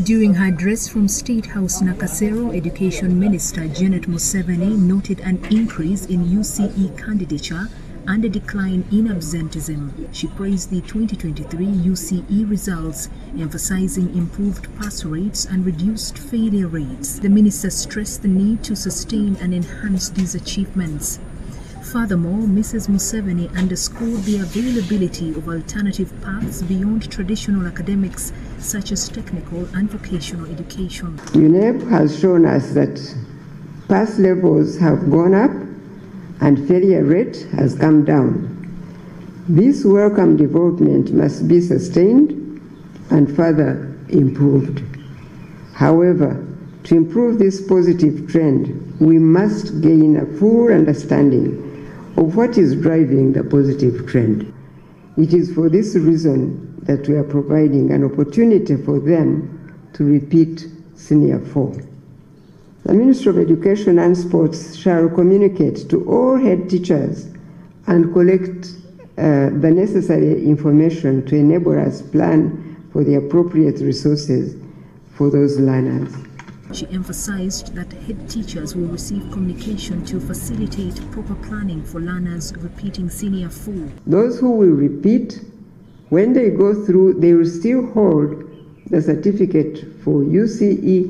During her address from State House Nakasero, Education Minister Janet Museveni noted an increase in UCE candidature and a decline in absenteeism. She praised the 2023 UCE results, emphasizing improved pass rates and reduced failure rates. The minister stressed the need to sustain and enhance these achievements. Furthermore, Mrs. Museveni underscored the availability of alternative paths beyond traditional academics, such as technical and vocational education. UNEP has shown us that pass levels have gone up and failure rate has come down. This welcome development must be sustained and further improved. However, to improve this positive trend, we must gain a full understanding of what is driving the positive trend. It is for this reason that we are providing an opportunity for them to repeat Senior 4. The Ministry of Education and Sports shall communicate to all head teachers and collect the necessary information to enable us plan for the appropriate resources for those learners. She emphasized that head teachers will receive communication to facilitate proper planning for learners repeating Senior 4. Those who will repeat, when they go through, they will still hold the certificate for UCE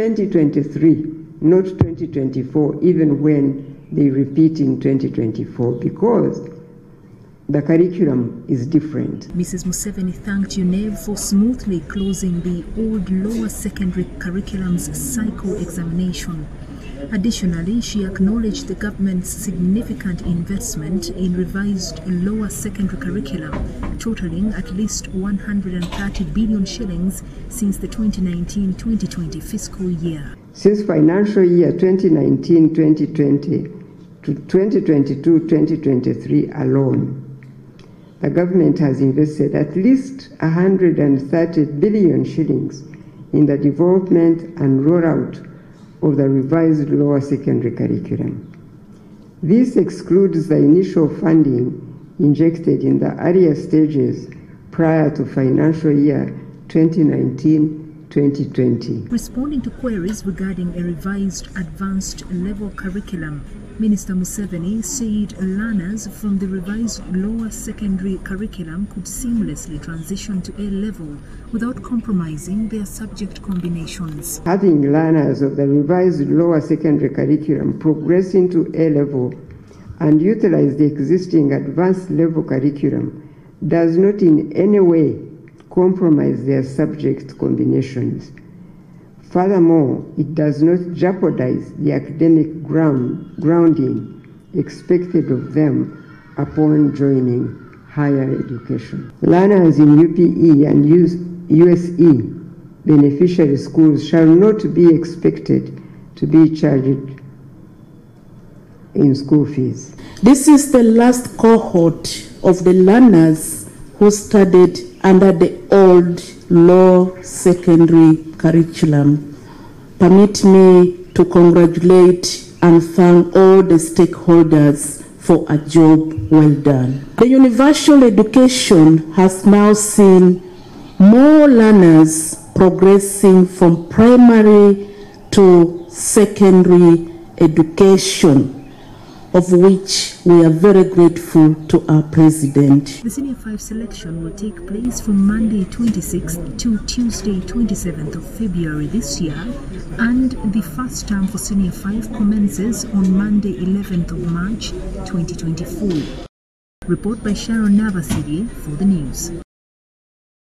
2023, not 2024, even when they repeat in 2024, because the curriculum is different. Mrs. Museveni thanked UNEP for smoothly closing the old lower secondary curriculum's cycle examination. Additionally, she acknowledged the government's significant investment in revised lower secondary curriculum, totaling at least 130 billion shillings since the 2019-2020 fiscal year. Since financial year 2019-2020 to 2022-2023 alone, the government has invested at least 130 billion shillings in the development and rollout of the revised lower secondary curriculum. This excludes the initial funding injected in the earlier stages prior to financial year 2019-2020. Responding to queries regarding a revised advanced level curriculum, Minister Museveni said learners from the revised lower secondary curriculum could seamlessly transition to A-level without compromising their subject combinations. Having learners of the revised lower secondary curriculum progress into A-level and utilize the existing advanced level curriculum does not in any way compromise their subject combinations. Furthermore, it does not jeopardize the academic grounding expected of them upon joining higher education. Learners in UPE and USE beneficiary schools shall not be expected to be charged in school fees. This is the last cohort of the learners who studied under the old low secondary curriculum. Permit me to congratulate and thank all the stakeholders for a job well done. The universal education has now seen more learners progressing from primary to secondary education, of which we are very grateful to our President. The Senior 5 selection will take place from Monday 26th to Tuesday 27th of February this year, and the first term for Senior 5 commences on Monday 11th of March 2024. Report by Sharon Navasiri for the news.